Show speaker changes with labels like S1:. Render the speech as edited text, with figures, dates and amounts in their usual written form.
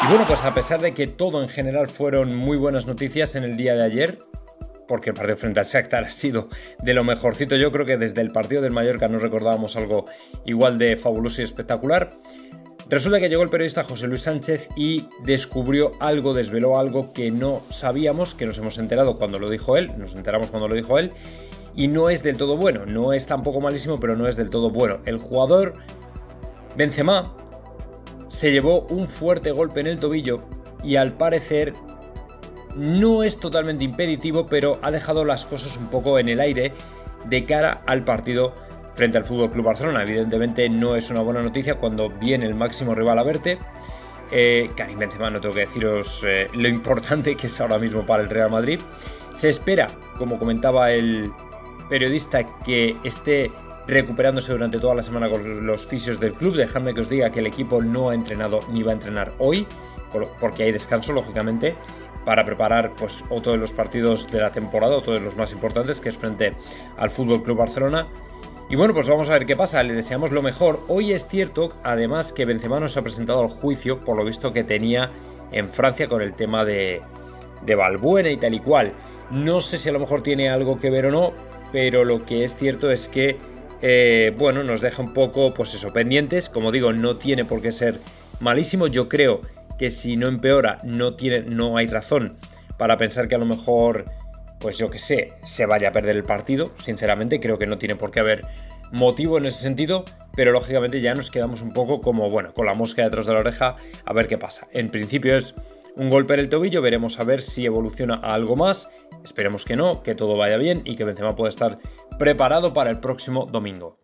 S1: Y bueno, pues a pesar de que todo en general fueron muy buenas noticias en el día de ayer, porque el partido frente al Shakhtar ha sido de lo mejorcito, yo creo que desde el partido del Mallorca no recordábamos algo igual de fabuloso y espectacular. Resulta que llegó el periodista José Luis Sánchez y descubrió algo, desveló algo que no sabíamos, que nos hemos enterado cuando lo dijo él, nos enteramos cuando lo dijo él, y no es del todo bueno, no es tampoco malísimo, pero no es del todo bueno. El jugador Benzema se llevó un fuerte golpe en el tobillo y al parecer no es totalmente impeditivo, pero ha dejado las cosas un poco en el aire de cara al partido frente al FC Barcelona. Evidentemente no es una buena noticia cuando viene el máximo rival a verte. Karim Benzema, no tengo que deciros lo importante que es ahora mismo para el Real Madrid. Se espera, como comentaba el periodista, que esté recuperándose durante toda la semana con los fisios del club. Dejadme que os diga que el equipo no ha entrenado ni va a entrenar hoy, porque hay descanso, lógicamente, para preparar pues otro de los partidos de la temporada, otro de los más importantes, que es frente al FC Barcelona. Y bueno, pues vamos a ver qué pasa, le deseamos lo mejor. Hoy es cierto, además, que Benzema no se ha presentado al juicio, por lo visto que tenía en Francia con el tema de Valbuena y tal y cual. No sé si a lo mejor tiene algo que ver o no, pero lo que es cierto es que bueno, nos deja un poco, pues eso, pendientes. Como digo, no tiene por qué ser malísimo. Yo creo que si no empeora, no hay razón para pensar que a lo mejor, pues yo que sé, se vaya a perder el partido. Sinceramente, creo que no tiene por qué haber motivo en ese sentido, pero lógicamente ya nos quedamos un poco como, bueno, con la mosca detrás de la oreja a ver qué pasa. En principio es un golpe en el tobillo, veremos a ver si evoluciona a algo más. Esperemos que no, que todo vaya bien y que Benzema pueda estar preparado para el próximo domingo.